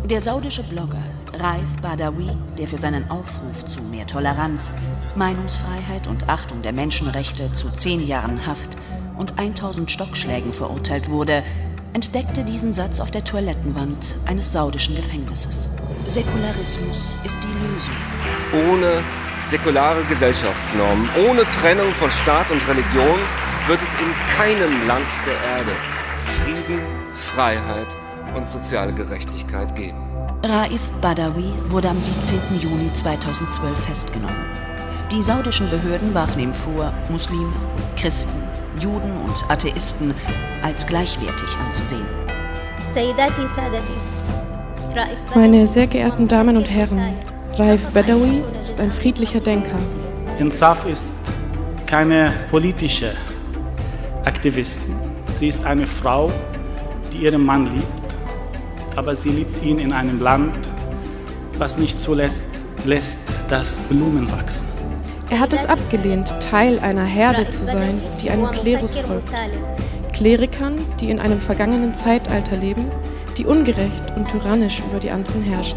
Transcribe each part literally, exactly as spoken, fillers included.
Der saudische Blogger Raif Badawi, der für seinen Aufruf zu mehr Toleranz, Meinungsfreiheit und Achtung der Menschenrechte zu zehn Jahren Haft und tausend Stockschlägen verurteilt wurde, entdeckte diesen Satz auf der Toilettenwand eines saudischen Gefängnisses. Säkularismus ist die Lösung. Ohne säkulare Gesellschaftsnormen, ohne Trennung von Staat und Religion wird es in keinem Land der Erde Frieden, Freiheit und soziale Gerechtigkeit geben. Raif Badawi wurde am siebzehnten Juni zweitausendzwölf festgenommen. Die saudischen Behörden warfen ihm vor, Muslime, Christen, Juden und Atheisten als gleichwertig anzusehen. Meine sehr geehrten Damen und Herren, Raif Badawi ist ein friedlicher Denker. Insaf ist keine politische Aktivistin. Sie ist eine Frau, die ihren Mann liebt, aber sie liebt ihn in einem Land, was nicht zulässt, lässt, dass Blumen wachsen. Er hat es abgelehnt, Teil einer Herde zu sein, die einem Klerus folgt. Klerikern, die in einem vergangenen Zeitalter leben, die ungerecht und tyrannisch über die anderen herrschen.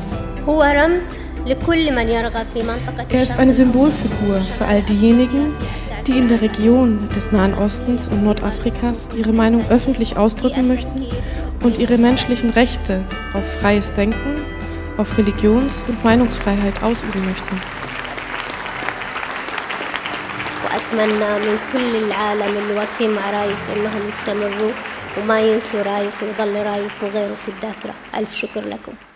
Er ist eine Symbolfigur für all diejenigen, die in der Region des Nahen Ostens und Nordafrikas ihre Meinung öffentlich ausdrücken möchten und ihre menschlichen Rechte auf freies Denken, auf Religions- und Meinungsfreiheit ausüben möchten. وأتمنى من كل العالم اللي واقفين مع رايف إنهم يستمروا وما ينسوا رايف ويضل رايف وغيره في الذاكرة. ألف شكر لكم.